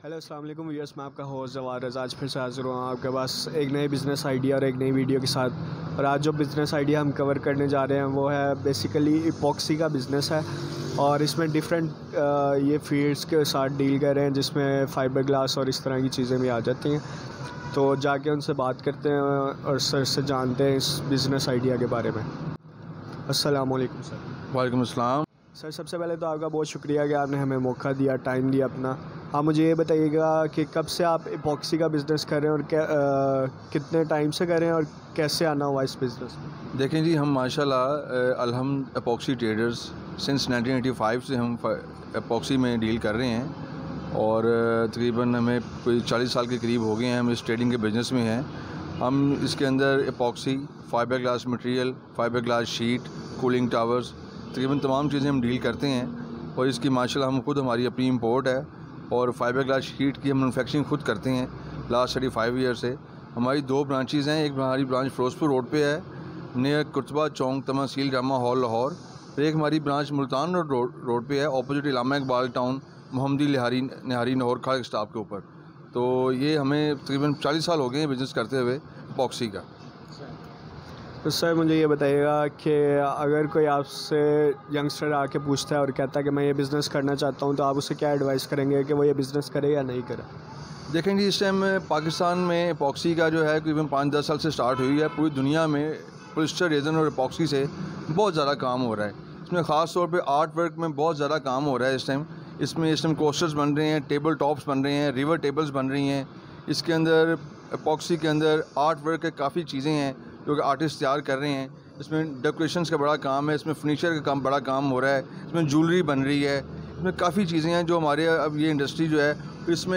Hello अस्सलाम वालेकुम viewers, मैं आपका होस्ट जवाद रज़ा आज फिर से हाज़िर हुआ आपके पास एक नए बिज़नेस आइडिया और एक नई वीडियो के साथ। और आज जो बिज़नेस आइडिया हम कवर करने जा रहे हैं वो है बेसिकली इपॉक्सी का बिज़नेस है। और इसमें डिफरेंट ये फील्ड्स के साथ डील कर रहे हैं जिसमें फ़ाइबर ग्लास और इस तरह की चीज़ें भी आ जाती हैं। तो जाके उनसे बात करते हैं और सर से जानते हैं इस बिज़नेस आइडिया के बारे में। अस्सलाम वालेकुम सर। वालेकुम अस्सलाम। सर सबसे पहले तो आपका बहुत शुक्रिया कि आपने हमें मौका दिया, टाइम दिया अपना। आप मुझे ये बताइएगा कि कब से आप इपॉक्सी का बिज़नेस कर रहे हैं और कितने टाइम से कर रहे हैं और कैसे आना हुआ इस बिज़नेस में? देखें जी, हम माशाल्लाह अलहम्द इपॉक्सी ट्रेडर्स सिंस 1985 से हम इपॉक्सी में डील कर रहे हैं और तकरीबन हमें कोई 40 साल के करीब हो गए हैं। हम इस ट्रेडिंग के बिज़नेस में हैं। हम इसके अंदर epoxy, fibre glass material, fibre glass sheet, cooling towers, तकरीबन तमाम चीज़ें हम डील करते हैं। और इसकी माशाल्लाह हम खुद हमारी अपनी इंपोर्ट है और फ़ाइबर ग्लास शीट की हम मैनुफैक्चरिंग खुद करते हैं लास्ट 35 ईयर से। हमारी 2 ब्रांचेज़ हैं। एक हमारी ब्रांच फ़िरोज़पुर रोड पे है near Kutuba Chowk Tehsil drama hall Lahore. और एक हमारी ब्रांच मुल्तान रोड पे है ऑपोजिट इलामा इकबाल टाउन मोहम्मदी निहारी लाहौर खाड़ स्टाफ के ऊपर। तो ये हमें तकरीबन 40 साल हो गए हैं बिज़नेस करते हुए इपॉक्सी का। तो सर मुझे ये बताइएगा कि अगर कोई आपसे यंगस्टर आके पूछता है और कहता है कि मैं ये बिज़नेस करना चाहता हूँ, तो आप उसे क्या एडवाइस करेंगे कि वो ये बिज़नेस करे या नहीं करे? देखें जी, इस टाइम पाकिस्तान में इपॉक्सी का जो है तकरीबन 5-10 साल से स्टार्ट हुई है। पूरी दुनिया में पॉलिस्टर रेज़न और इपॉक्सी से बहुत ज़्यादा काम हो रहा है। इसमें ख़ास तौर पे आर्ट वर्क में बहुत ज़्यादा काम हो रहा है इस टाइम। इस टाइम कोस्टर्स बन रहे हैं, टेबल टॉप्स बन रहे हैं, रिवर टेबल्स बन रही हैं। इसके अंदर इपॉक्सी के अंदर आर्ट वर्क के काफ़ी चीज़ें हैं जो कि आर्टिस्ट तैयार कर रहे हैं। इसमें डेकोरेशंस का बड़ा काम है, इसमें फर्नीचर का बड़ा काम हो रहा है, इसमें ज्वेलरी बन रही है, इसमें काफ़ी चीज़ें हैं जो हमारे अब ये इंडस्ट्री जो है इसमें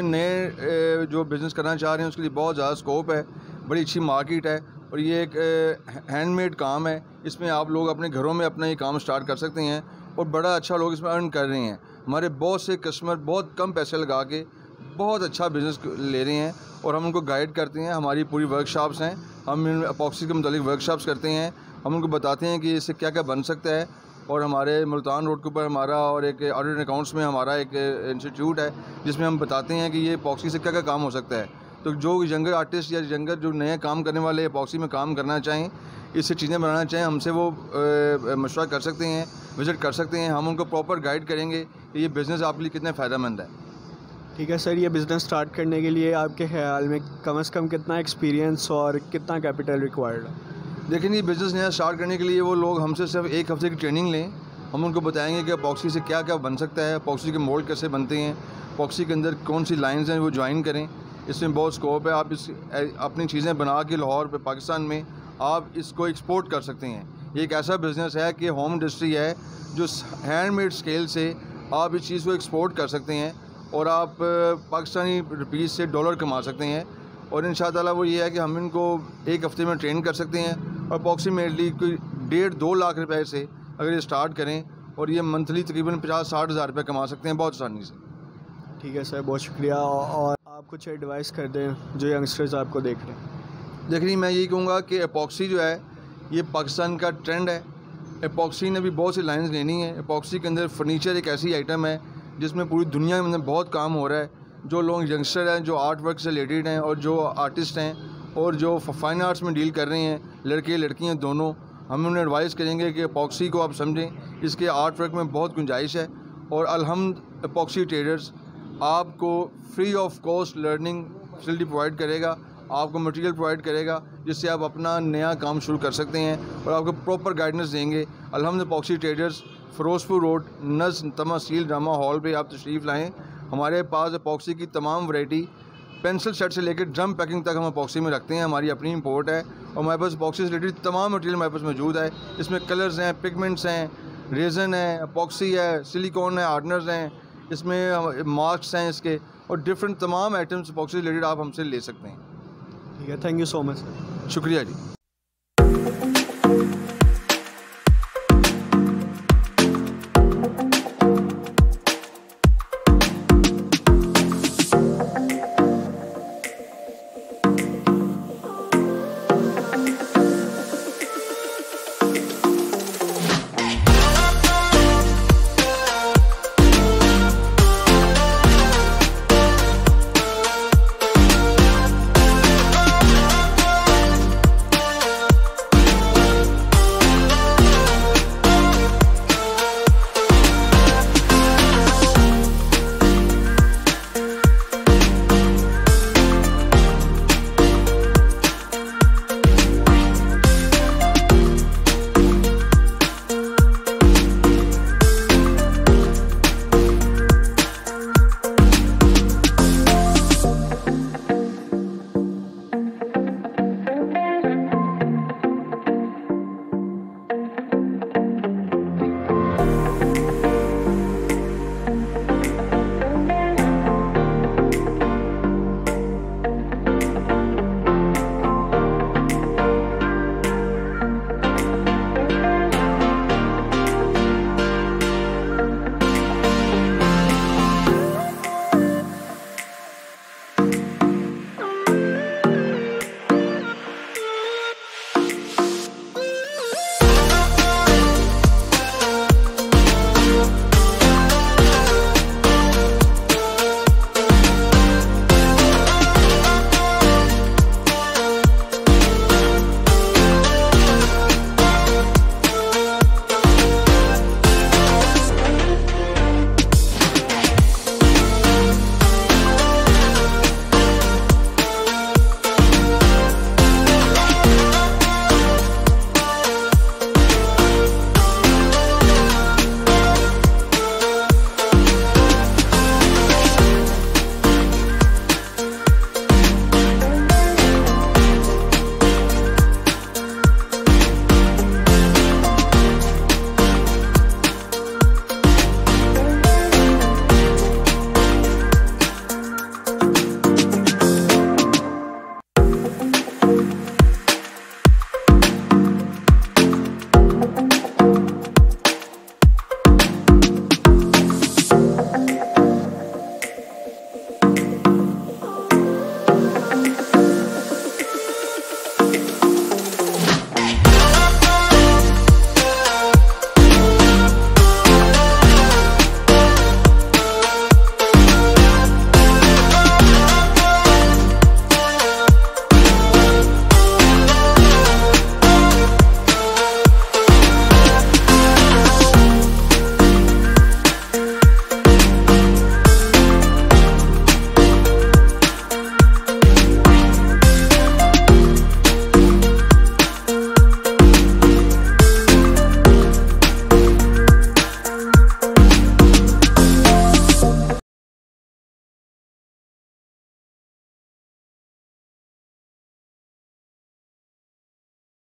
नए जो बिज़नेस करना चाह रहे हैं उसके लिए बहुत ज़्यादा स्कोप है, बड़ी अच्छी मार्केट है। और ये एक हैंडमेड काम है। इसमें आप लोग अपने घरों में अपना ये काम स्टार्ट कर सकते हैं और बड़ा अच्छा लोग इसमें अर्न कर रहे हैं। हमारे बहुत से कस्टमर बहुत कम पैसे लगा के बहुत अच्छा बिज़नेस ले रहे हैं और हम उनको गाइड करते हैं। हमारी पूरी वर्कशॉप्स हैं, हम इपॉक्सी के मुतालिक वर्कशॉप्स करते हैं। हम उनको बताते हैं कि इससे क्या क्या बन सकता है। और हमारे मुल्तान रोड के ऊपर हमारा और एक ऑडिट अकाउंट्स में हमारा एक इंस्टीट्यूट है जिसमें हम बताते हैं कि ये इपॉक्सी से क्या क्या काम हो सकता है। तो जो यंगर आर्टिस्ट या यंगर जो नए काम करने वाले इपॉक्सी में काम करना चाहें, इससे चीज़ें बनाना चाहें, हमसे वो मशवरा कर सकते हैं, विज़िट कर सकते हैं। हम उनको प्रॉपर गाइड करेंगे कि ये बिज़नेस आपके लिए कितने फ़ायदेमंद है। ठीक है सर, ये बिज़नेस स्टार्ट करने के लिए आपके ख्याल में कम से कम कितना एक्सपीरियंस और कितना कैपिटल रिक्वायर्ड है? लेकिन ये बिज़नेस नया स्टार्ट करने के लिए वो लोग हमसे सिर्फ 1 हफ़्ते की ट्रेनिंग लें। हम उनको बताएंगे कि इपॉक्सी से क्या क्या बन सकता है, इपॉक्सी के मोल्ड कैसे बनते हैं, इपॉक्सी के अंदर कौन सी लाइंस हैं वो ज्वाइन करें। इसमें बहुत स्कोप है। आप इस अपनी चीज़ें बना के लाहौर पे पाकिस्तान में आप इसको एक्सपोर्ट कर सकते हैं। ये एक ऐसा बिज़नेस है कि होम इंडस्ट्री है जो हैंडमेड स्केल से आप इस चीज़ को एक्सपोर्ट कर सकते हैं और आप पाकिस्तानी रुपीज़ से डॉलर कमा सकते हैं। और इंशाअल्लाह वो ये है कि हम इनको 1 हफ़्ते में ट्रेन कर सकते हैं और अप्रॉक्सीमेटली कोई 1.5-2 लाख रुपए से अगर ये स्टार्ट करें और ये मंथली तकरीबन 50-60 हज़ार रुपये कमा सकते हैं बहुत आसानी से। ठीक है सर, बहुत शुक्रिया। और आप कुछ एडवाइस कर दें जो यंगस्टर्स आपको देख रहे हैं। देखिए, मैं यही कहूँगा कि इपॉक्सी जो है ये पाकिस्तान का ट्रेंड है। इपॉक्सी ने भी बहुत सी लाइन्स लेनी है। इपॉक्सी के अंदर फर्नीचर एक ऐसी आइटम है जिसमें पूरी दुनिया में बहुत काम हो रहा है। जो लोग यंगस्टर हैं, जो आर्ट वर्क से रिलेटेड हैं और जो आर्टिस्ट हैं और जो फाइन आर्ट्स में डील कर रहे हैं, लड़के लड़कियां दोनों, हम उन्हें एडवाइस करेंगे कि इपॉक्सी को आप समझें। इसके आर्ट वर्क में बहुत गुंजाइश है और अलहम्द इपॉक्सी ट्रेडर्स आपको free of cost learning facility provide करेगा, आपको मटेरियल प्रोवाइड करेगा जिससे आप अपना नया काम शुरू कर सकते हैं और आपको प्रॉपर गाइडेंस देंगे। Alhamd epoxy traders Ferozepur road नज़ तहसील ड्रामा हॉल पे आप तशरीफ़ लाएँ। हमारे पास इपॉक्सी की तमाम वैरायटी पेंसिल सेट से लेकर ड्रम पैकिंग तक हम इपॉक्सी में रखते हैं। हमारी अपनी इंपोर्ट है और हमारे पास इपॉक्सी से रिलेटेड तमाम मटेरियल हमारे पास मौजूद है। इसमें कलर्स हैं, पिगमेंट्स हैं, रेज़न है, इपॉक्सी है, सिलिकॉन है, हार्डनर्स हैं, इसमें मास्क हैं इसके और डिफरेंट तमाम आइटम्स इपॉक्सी से रिलेटेड आप हमसे ले सकते हैं। ठीक है, thank you so much sir. शुक्रिया जी।